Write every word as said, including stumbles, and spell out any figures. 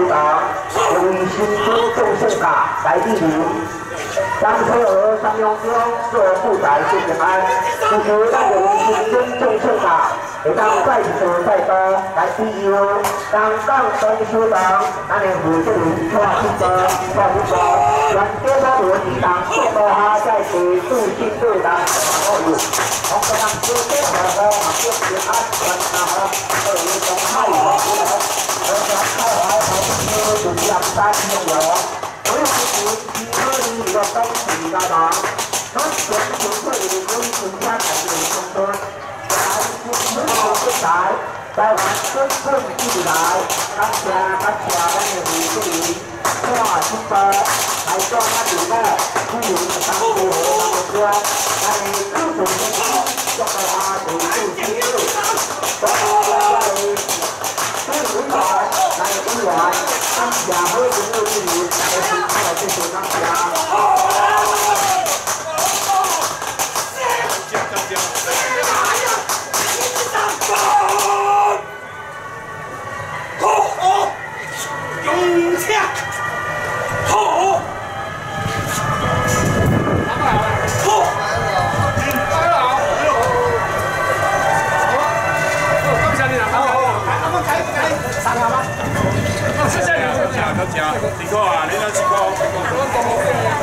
书堂，为新春送圣卡来莅临。当车儿三拥中做富宅谢平安，其实咱为新春送圣卡，会当再次再多来莅临。当港东书堂，咱的负责人蔡主播、蔡主播，原街头轮椅当送到下在地助进队当服务。我个人做这个好，也是安全啊好，对于中海好好，而且开怀好就是两三年有。 我有时骑车离个东西个嘛，咱全全会的可以增加感觉冲突。来，新春好运来，台湾春春以来，感谢感谢咱的胡主任，看直播，来做咱哋个主任当主任当个官，来支持新春，祝大家大吉大利，祝大家嚟。 所以本台来本来，感谢好朋友支持，大家辛苦来支持感谢。好，勇气，好。 三下吗？谢谢你，谢谢，谢谢，辛苦啊，你都辛苦。